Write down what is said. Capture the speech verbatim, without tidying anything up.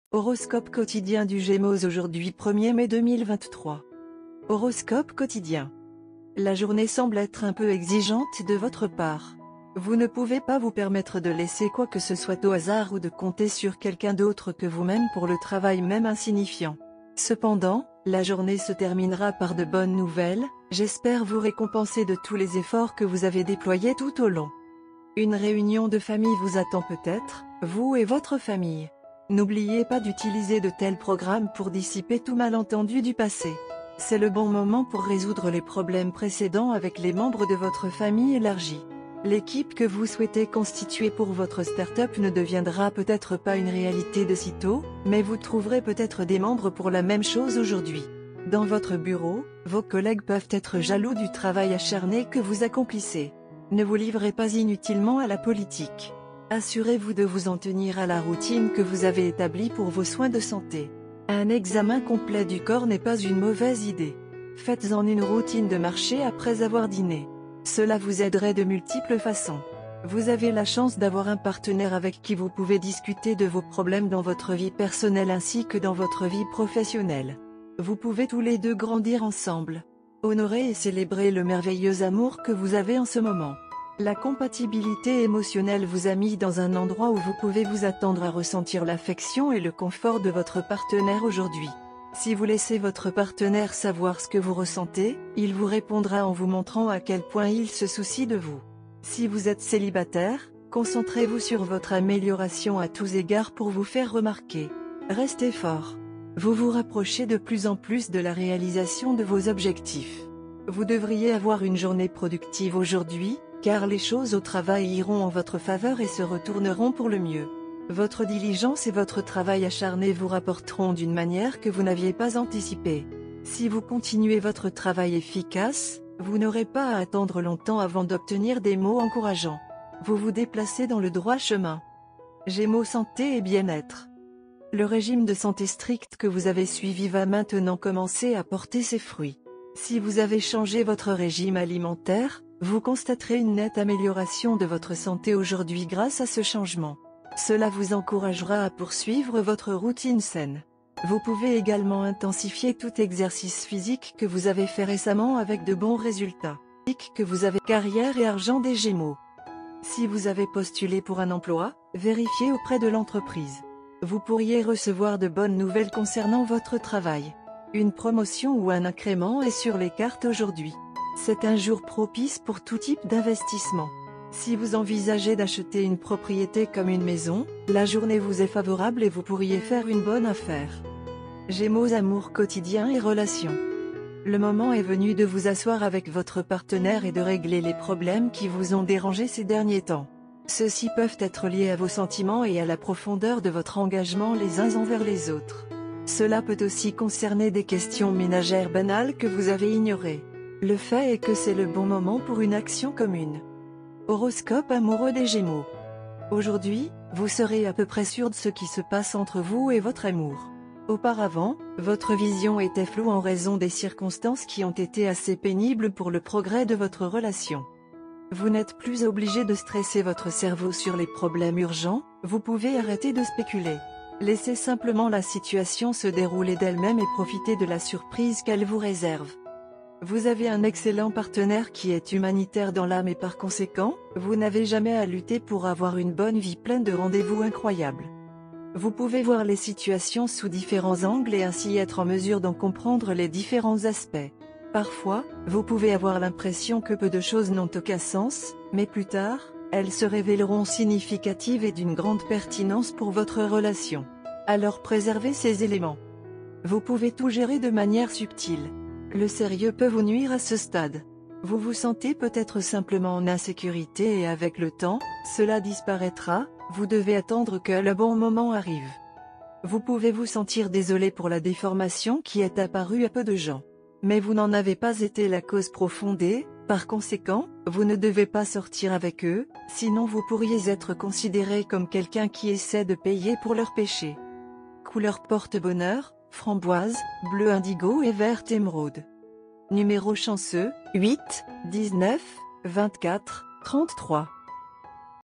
Horoscope quotidien du Gémeaux aujourd'hui premier mai deux mille vingt-trois. Horoscope quotidien. La journée semble être un peu exigeante de votre part. Vous ne pouvez pas vous permettre de laisser quoi que ce soit au hasard ou de compter sur quelqu'un d'autre que vous-même pour le travail même insignifiant. Cependant, la journée se terminera par de bonnes nouvelles, j'espère vous récompenser de tous les efforts que vous avez déployés tout au long. Une réunion de famille vous attend peut-être, vous et votre famille. N'oubliez pas d'utiliser de tels programmes pour dissiper tout malentendu du passé. C'est le bon moment pour résoudre les problèmes précédents avec les membres de votre famille élargie. L'équipe que vous souhaitez constituer pour votre start-up ne deviendra peut-être pas une réalité de sitôt, mais vous trouverez peut-être des membres pour la même chose aujourd'hui. Dans votre bureau, vos collègues peuvent être jaloux du travail acharné que vous accomplissez. Ne vous livrez pas inutilement à la politique. Assurez-vous de vous en tenir à la routine que vous avez établie pour vos soins de santé. Un examen complet du corps n'est pas une mauvaise idée. Faites-en une routine de marché après avoir dîné. Cela vous aiderait de multiples façons. Vous avez la chance d'avoir un partenaire avec qui vous pouvez discuter de vos problèmes dans votre vie personnelle ainsi que dans votre vie professionnelle. Vous pouvez tous les deux grandir ensemble. Honorez et célébrez le merveilleux amour que vous avez en ce moment. La compatibilité émotionnelle vous a mis dans un endroit où vous pouvez vous attendre à ressentir l'affection et le confort de votre partenaire aujourd'hui. Si vous laissez votre partenaire savoir ce que vous ressentez, il vous répondra en vous montrant à quel point il se soucie de vous. Si vous êtes célibataire, concentrez-vous sur votre amélioration à tous égards pour vous faire remarquer. Restez fort. Vous vous rapprochez de plus en plus de la réalisation de vos objectifs. Vous devriez avoir une journée productive aujourd'hui, car les choses au travail iront en votre faveur et se retourneront pour le mieux. Votre diligence et votre travail acharné vous rapporteront d'une manière que vous n'aviez pas anticipée. Si vous continuez votre travail efficace, vous n'aurez pas à attendre longtemps avant d'obtenir des mots encourageants. Vous vous déplacez dans le droit chemin. Gémeaux santé et bien-être. Le régime de santé strict que vous avez suivi va maintenant commencer à porter ses fruits. Si vous avez changé votre régime alimentaire, vous constaterez une nette amélioration de votre santé aujourd'hui grâce à ce changement. Cela vous encouragera à poursuivre votre routine saine. Vous pouvez également intensifier tout exercice physique que vous avez fait récemment avec de bons résultats. Que vous avez carrière et argent des Gémeaux. Si vous avez postulé pour un emploi, vérifiez auprès de l'entreprise. Vous pourriez recevoir de bonnes nouvelles concernant votre travail. Une promotion ou un incrément est sur les cartes aujourd'hui. C'est un jour propice pour tout type d'investissement. Si vous envisagez d'acheter une propriété comme une maison, la journée vous est favorable et vous pourriez faire une bonne affaire. Gémeaux amour quotidien et relations. Le moment est venu de vous asseoir avec votre partenaire et de régler les problèmes qui vous ont dérangé ces derniers temps. Ceux-ci peuvent être liés à vos sentiments et à la profondeur de votre engagement les uns envers les autres. Cela peut aussi concerner des questions ménagères banales que vous avez ignorées. Le fait est que c'est le bon moment pour une action commune. Horoscope amoureux des Gémeaux. Aujourd'hui, vous serez à peu près sûr de ce qui se passe entre vous et votre amour. Auparavant, votre vision était floue en raison des circonstances qui ont été assez pénibles pour le progrès de votre relation. Vous n'êtes plus obligé de stresser votre cerveau sur les problèmes urgents, vous pouvez arrêter de spéculer. Laissez simplement la situation se dérouler d'elle-même et profitez de la surprise qu'elle vous réserve. Vous avez un excellent partenaire qui est humanitaire dans l'âme et par conséquent, vous n'avez jamais à lutter pour avoir une bonne vie pleine de rendez-vous incroyables. Vous pouvez voir les situations sous différents angles et ainsi être en mesure d'en comprendre les différents aspects. Parfois, vous pouvez avoir l'impression que peu de choses n'ont aucun sens, mais plus tard, elles se révéleront significatives et d'une grande pertinence pour votre relation. Alors préservez ces éléments. Vous pouvez tout gérer de manière subtile. Le sérieux peut vous nuire à ce stade. Vous vous sentez peut-être simplement en insécurité et avec le temps, cela disparaîtra, vous devez attendre que le bon moment arrive. Vous pouvez vous sentir désolé pour la déformation qui est apparue à peu de gens. Mais vous n'en avez pas été la cause profonde et, par conséquent, vous ne devez pas sortir avec eux, sinon vous pourriez être considéré comme quelqu'un qui essaie de payer pour leurs péchés. Couleur porte-bonheur, framboise, bleu indigo et vert émeraude. Numéro chanceux, huit, dix-neuf, vingt-quatre, trente-trois.